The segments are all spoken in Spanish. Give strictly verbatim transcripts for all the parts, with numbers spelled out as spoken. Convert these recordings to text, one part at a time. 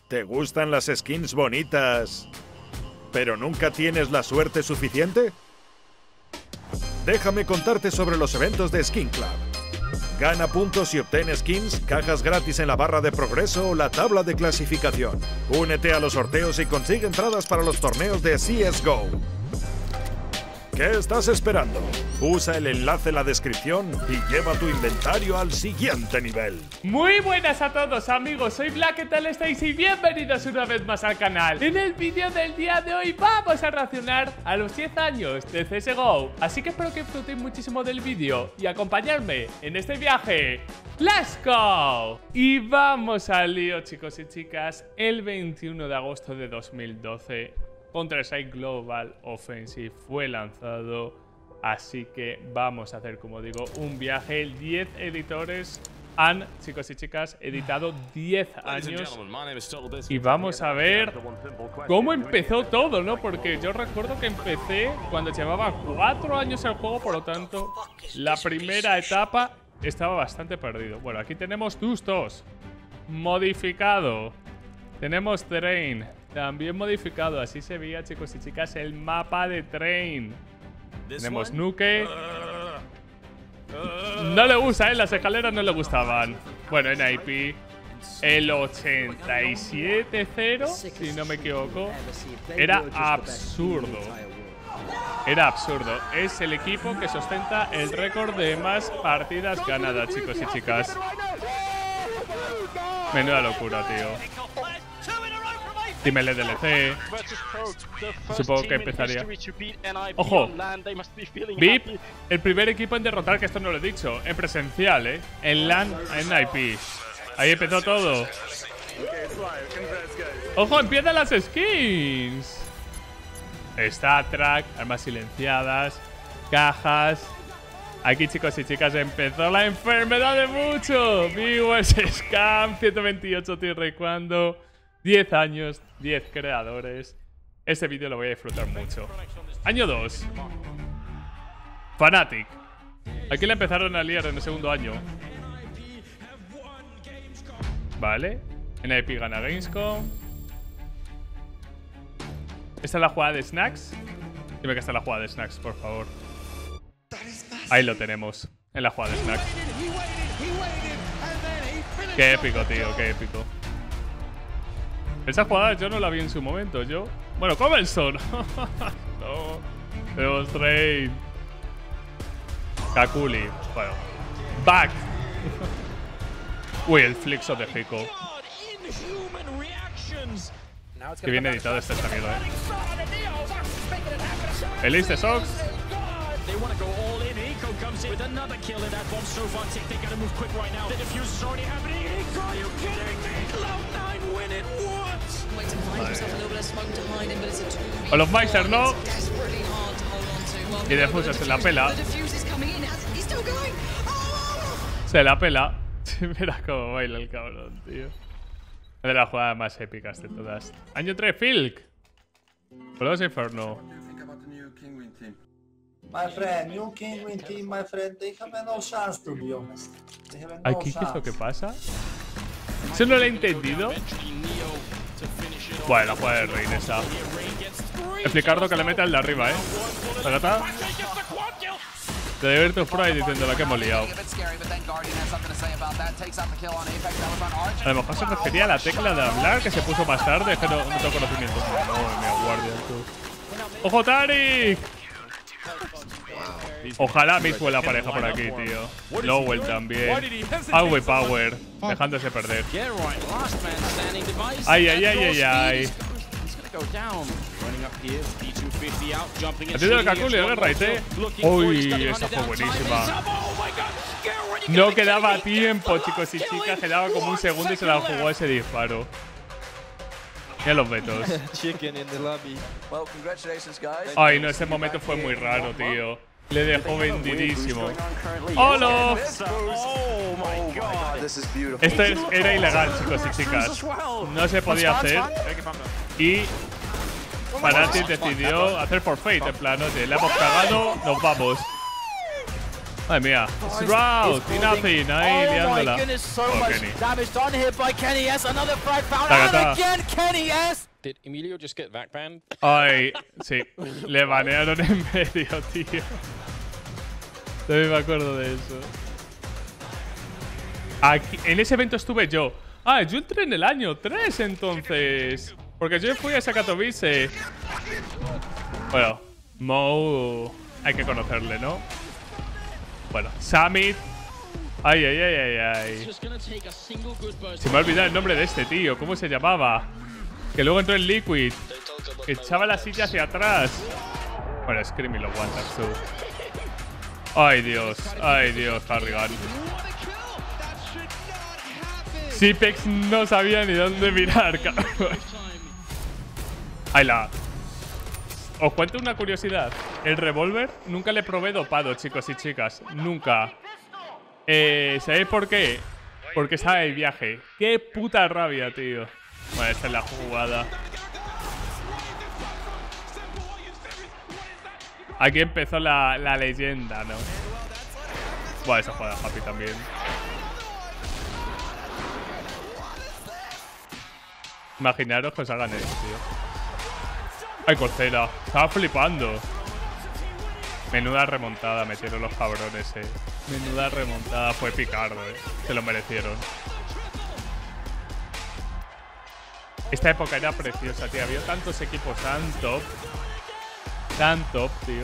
¿Te gustan las skins bonitas, pero nunca tienes la suerte suficiente? Déjame contarte sobre los eventos de Skin Club. Gana puntos y obtén skins, cajas gratis en la barra de progreso o la tabla de clasificación. Únete a los sorteos y consigue entradas para los torneos de C S G O. ¿Qué estás esperando? Usa el enlace en la descripción y lleva tu inventario al siguiente nivel. Muy buenas a todos, amigos, soy Black, ¿qué tal estáis? Y bienvenidos una vez más al canal. En el vídeo del día de hoy vamos a reaccionar a los diez años de C S G O. Así que espero que disfrutéis muchísimo del vídeo y acompañarme en este viaje. ¡Let's go! Y vamos al lío, chicos y chicas. El veintiuno de agosto de dos mil doce Counter-Strike Global Offensive fue lanzado, así que vamos a hacer, como digo, un viaje. diez editores han, chicos y chicas, editado diez años y vamos a ver cómo empezó todo, ¿no? Porque yo recuerdo que empecé cuando llevaba cuatro años el juego, por lo tanto, la primera etapa estaba bastante perdido. Bueno, aquí tenemos Dustos, modificado. Tenemos Train, también modificado. Así se veía, chicos y chicas, el mapa de Train. Tenemos Nuke. No le gusta, ¿eh? Las escaleras no le gustaban. Bueno, en I P, el ochenta y siete cero, si no me equivoco. Era absurdo. Era absurdo. Es el equipo que sustenta el récord de más partidas ganadas, chicos y chicas. Menuda locura, tío. Dime el D L C. Supongo que empezaría. Ojo, V I P, el primer equipo en derrotar, que esto no lo he dicho, en presencial, ¿eh? En LAN, en I P. Ahí empezó todo. Ojo, empiezan las skins. Star Track, armas silenciadas, cajas. Aquí, chicos y chicas, empezó la enfermedad de mucho. Viewers, Scam, ciento veintiocho tierra y cuando. diez años, diez creadores. Este vídeo lo voy a disfrutar mucho. Año dos. Fnatic. Aquí la empezaron a liar en el segundo año. Vale. En I P gana Gamescom. ¿Esta es la jugada de Snacks? Dime que está la jugada de Snacks, por favor. Ahí lo tenemos. En la jugada de Snacks. Qué épico, tío, qué épico. Esa jugada yo no la vi en su momento, yo... Bueno, Comelson. No. Tenemos Train. Kakuli. Bueno. Back. Uy, el Flixo de Hiko. Que bien editado está esta mierda, eh. El Ace de Sox. O los Meiser, ¿no? Y Defuser se la pela. Se la pela. Mira cómo baila el cabrón, tío. Es de las jugadas más épicas de todas. Año tres, Filk. Plus Inferno. My friend, new King Win team, my friend, they have no chance, to be honest. They have no ¿Aquí qué es lo que pasa? ¿Eso no lo he entendido? Bueno, la jugada de Rain esa. Explicar lo que le mete al de arriba, ¿eh? ¿Tagata? De Virtus Pro y diciendo la que hemos liado. A lo mejor se refería a la tecla de hablar que se puso más tarde. Es que no, no tengo conocimiento. Oh, mi guardia, tú. ¡Ojo, Tarik! Ojalá mismo la pareja por aquí, tío. Lowell también. Agüe Power, dejándose perder. Ay, ay, ay, ay, ay. Haciendo el Kakuli, el right, eh. Uy, esa fue buenísima. No quedaba tiempo, chicos y chicas. Quedaba como un segundo y se la jugó ese disparo. Mira los vetos. Ay, no, ese momento fue muy raro, tío. Le dejó vendidísimo. ¡Hola! Esto es, era ilegal, chicos y chicas. No se podía hacer. Y Fnatic decidió hacer forfeit. En plan, oye, le hemos cagado, nos vamos. Madre mía. Shroud y nothing. Ahí Oh liándola. my goodness, so Oh, much Kenny. damage done here by Kenny S. Another frag found. Tagata. And again, Kenny S. Did Emilio just get back banned? Ay, sí. Le banearon en medio, tío. También me acuerdo de eso. Aquí, en ese evento estuve yo. Ah, yo entré en el año tres entonces. Porque yo fui a esa Katowice. Bueno, Mo hay que conocerle, ¿no? Bueno, Summit. Ay, ay, ay, ay, ay. Se me ha olvidado el nombre de este tío. ¿Cómo se llamaba? Que luego entró en Liquid. Que echaba la silla hacia atrás. Bueno, Screamy lo aguantas tú. Ay, Dios. Ay, Dios, Harrigan. Zipex no sabía ni dónde mirar, cabrón. Ahí la. Os cuento una curiosidad. El revólver nunca le probé dopado, chicos y chicas. Nunca. Eh, ¿Sabéis por qué? Porque estaba de viaje. Qué puta rabia, tío. Bueno, esta es la jugada. Aquí empezó la, la leyenda, ¿no? Bueno, esa jugada happy también. Imaginaros que os hagan esto, tío. Ay, Corcera. Estaba flipando. Menuda remontada metieron los cabrones, eh. Menuda remontada. Fue Picardo, eh. Se lo merecieron. Esta época era preciosa, tío. Había tantos equipos tan top. Tan top, tío.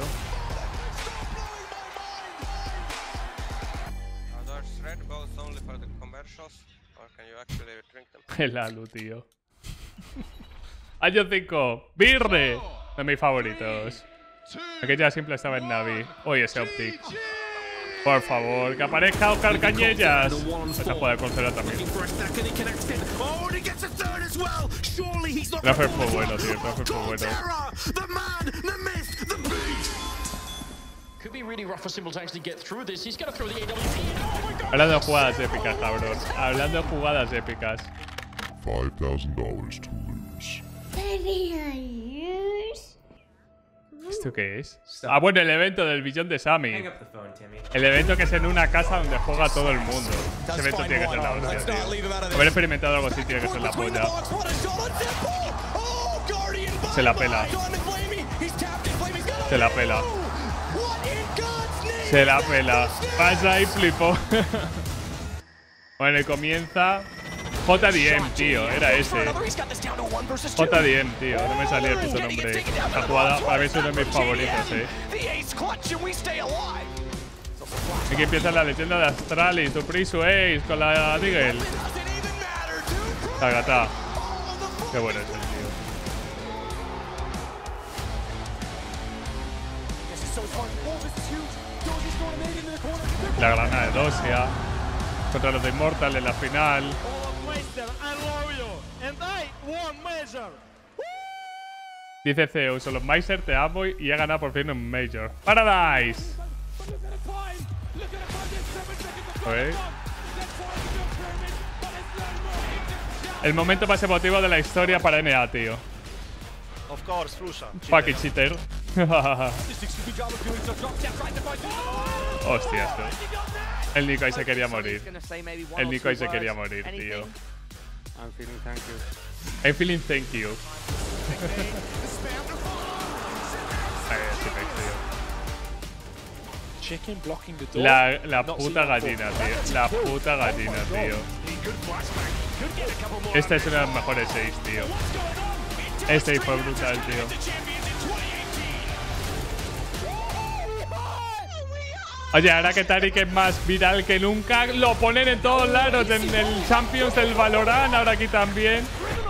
El Alu, tío. Año cinco. Birre. De mis favoritos. Aquella simple estaba en Navi. Oye, ese Optic. Por favor, que aparezca Oscar Cañellas. Esa jugada de Corcera también. El Raffer fue bueno, tío. El Raffer fue bueno. Hablando de jugadas épicas, cabrón. Hablando de jugadas épicas. five thousand dollars to lose. ¿Esto qué es? Ah, bueno, el evento del billón de Sammy. El evento que es en una casa donde juega todo el mundo. Ese evento tiene que ser la hostia, tío. Haber experimentado algo así tiene que ser la polla. Se la pela. Se la pela. Se la pela. Pasa y flipó. Bueno, y comienza J D M, tío, era ese. J D M, tío, no me salía el puto nombre. Esta jugada para mí es uno de mis favoritos, eh. Aquí empieza la leyenda de Astralis, Surprise su Ace con la Deagle. Tagata. Qué bueno es el tío. La granada de Dosia contra los de Immortal en la final. Dice Zeus, son los Meiser, te amo y he ganado por fin un Major. ¡Paradise! Okay. El momento más emotivo de la historia para N A, tío. Fucking cheater. Hostias, tío. El Nico ahí se quería morir. El Nico ahí se quería morir, tío. I'm feeling thank you. I'm feeling thank you. La, la puta gallina, tío. La puta gallina, tío. Este es uno de los mejores seis, tío. Este fue brutal, tío. Oye, ahora que Taric es más viral que nunca, lo ponen en todos lados. En el Champions del Valorant, ahora aquí también.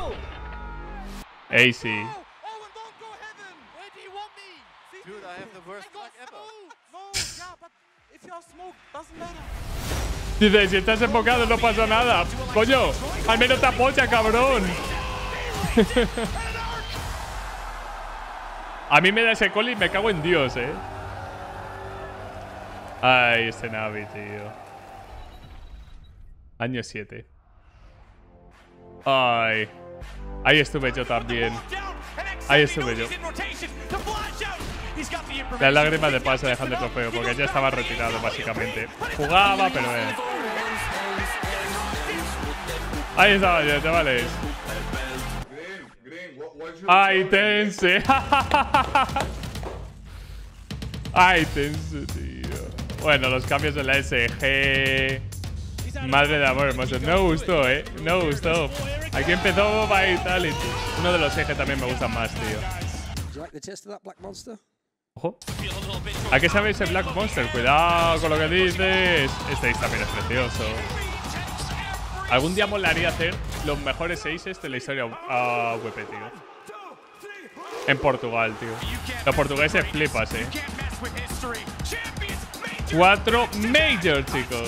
A C. Dice, si estás enfocado no pasa nada. Coño, al menos te apoya, cabrón. A mí me da ese call y me cago en Dios, eh. Ay, este Navi, tío. Año siete. Ay. Ahí estuve yo también. Ahí estuve yo. Las lágrimas de pase dejando el trofeo, porque ya estaba retirado, básicamente. Jugaba, pero eh. Ahí estaba yo, chavales. Ay, Tense. Ay, Tense, tío. Bueno, los cambios de la S G. Madre de amor hermoso. No gustó, eh. No gustó. Aquí empezó Vitality. Uno de los E G también me gustan más, tío. Ojo. ¿A qué sabe ese Black Monster? Cuidado con lo que dices. Este también es precioso. Algún día molaría hacer los mejores aces de la historia a W P, tío. En Portugal, tío. Los portugueses flipas, eh. Cuatro Major, chicos.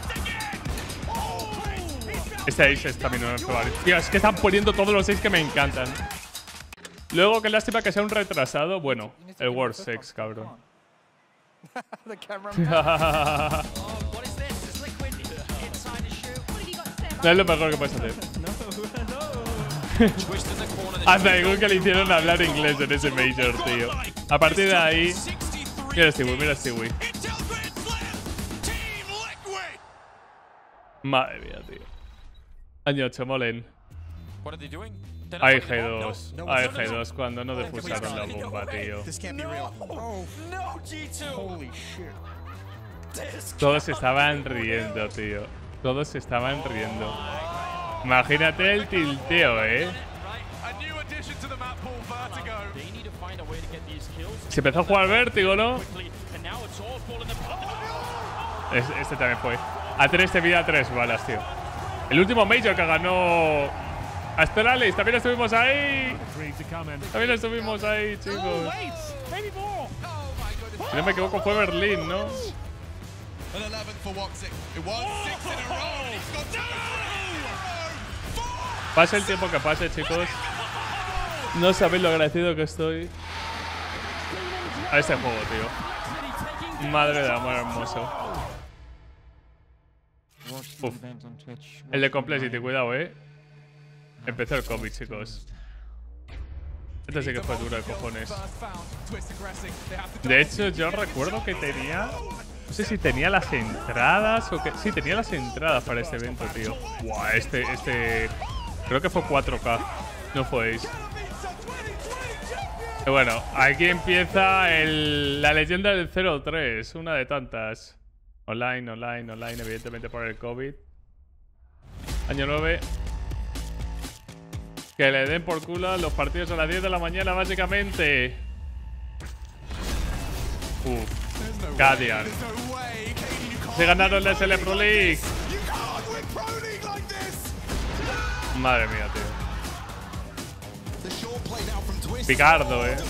Este ace es también un favorito. Tío, es que están poniendo todos los aces que me encantan. Luego, qué lástima que sea un retrasado. Bueno, el World Sex, cabrón. No es lo mejor que puedes hacer. Hasta igual que le hicieron hablar inglés en ese Major, tío. A partir de ahí... Mira Stewie, mira Stewie. Madre mía, tío. Año ocho, molen. Hay G dos. Hay G dos cuando no defusaron la bomba, tío. Todos estaban riendo, tío. Todos se estaban riendo. Imagínate el tilteo, ¿eh? Se empezó a jugar vértigo, ¿no? Es, este también fue. A tres te vida tres balas, tío. El último Major que ganó Astralis. También estuvimos ahí. También estuvimos ahí, chicos. Si no me equivoco fue Berlín, ¿no? Pase el tiempo que pase, chicos. No sabéis lo agradecido que estoy a este juego, tío. Madre de amor hermoso. Uf. El de Complexity, cuidado, eh. Empezó el COVID, chicos. Este sí que fue duro de cojones. De hecho, yo recuerdo que tenía... No sé si tenía las entradas o qué. Sí, tenía las entradas para este evento, tío. Buah, este, este... Creo que fue cuatro K. No fue Ace. Y bueno, aquí empieza el, la leyenda del cero tres. Una de tantas. Online, online, online, evidentemente por el COVID. Año nueve. Que le den por culo los partidos a las diez de la mañana, básicamente. Uf. Guardian. Se ganaron la S L Pro League. Madre mía, tío. Picardo, eh.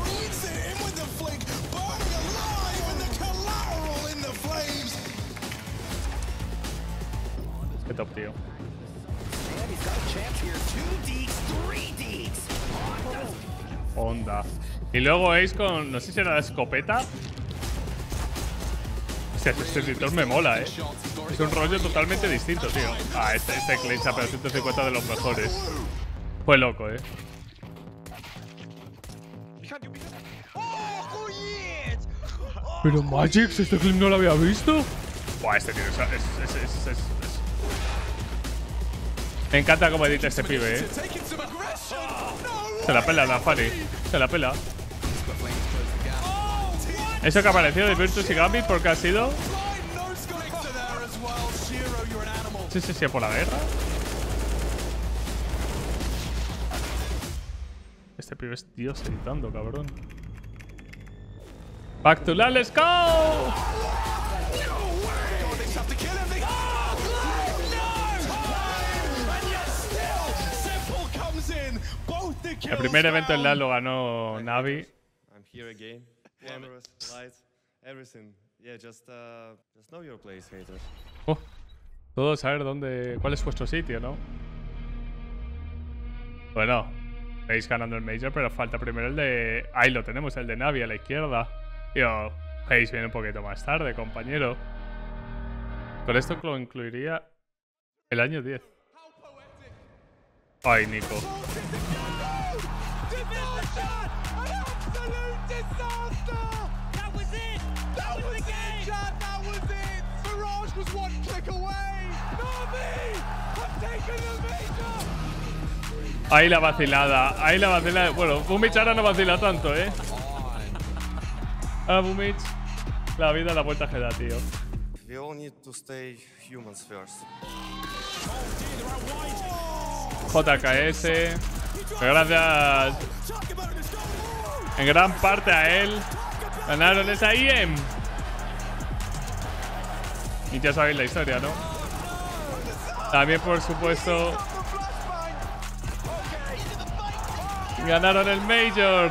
Qué top, tío. Onda. Y luego Ace con... No sé si era la escopeta. O sea, este editor me mola, eh. Es un rollo totalmente distinto, tío. Ah, este, este Clinch a ciento cincuenta de los mejores. Fue loco, eh. Pero Magix, este clip no lo había visto. Buah, este tío es, es, es, es, es. Me encanta cómo edita este pibe, eh. Se la pela la Fanny. Se la pela. Eso que apareció de Virtus y Gambit porque ha sido... Sí, sí, sí, por la guerra. Este pibe es Dios editando, cabrón. Back to LAN, let's go. El primer evento en LAN lo ganó Navi. Oh, todos saber dónde, cuál es vuestro sitio, ¿no? Bueno, veis ganando el Major, pero falta primero el de... Ahí lo tenemos, el de Navi a la izquierda. Yo, Hayes viene un poquito más tarde, compañero. Con esto lo incluiría el año diez. Ay, Nico. Ahí la vacilada, ahí la vacilada. Bueno, Bumich ahora no vacila tanto, ¿eh? Ah, Bumich. La vida la vuelta que da, tío. We all need to stay humans first. J K S. Gracias en gran parte a él. Ganaron esa I E M. Y ya sabéis la historia, ¿no? También, por supuesto, ganaron el Major.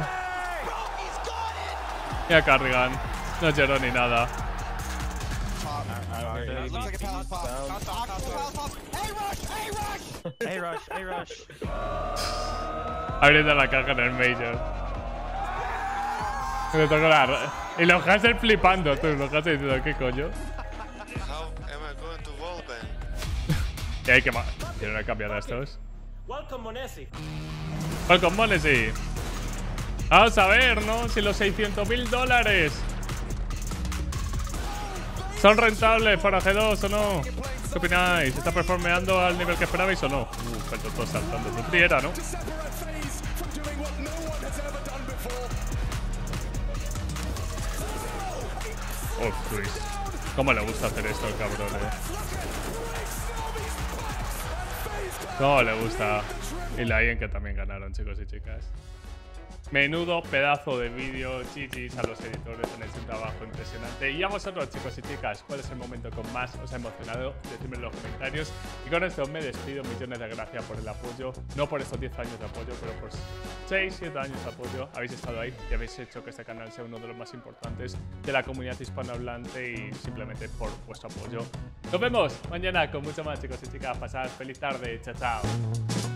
Y a Carrigan. No lloró ni nada. Abriendo la caja en el Major. Me tocó la... Y los Hansel flipando, tú. Los Hansel diciendo, ¿qué coño? Y hay que más. Quiero cambiar a estos. Welcome, Monesi. Welcome, Monesi. Vamos a ver, ¿no? Si los seiscientos mil dólares son rentables para G dos o no. ¿Qué opináis? ¿Está performeando al nivel que esperabais o no? Uh, falta todo saltando. No friera, ¿no? Oh, Chris. ¿Cómo le gusta hacer esto al cabrón, eh? ¿Cómo le gusta? Y la I E M que también ganaron, chicos y chicas. Menudo pedazo de vídeo. G G's a los editores, han hecho un trabajo impresionante. Y a vosotros, chicos y chicas, ¿cuál es el momento con más os ha emocionado? Decidme en los comentarios. Y con esto me despido. Millones de gracias por el apoyo. No por estos diez años de apoyo, pero por seis, siete años de apoyo. Habéis estado ahí y habéis hecho que este canal sea uno de los más importantes de la comunidad hispanohablante y simplemente por vuestro apoyo. Nos vemos mañana con mucho más, chicos y chicas. Pasad feliz tarde. Chao, chao.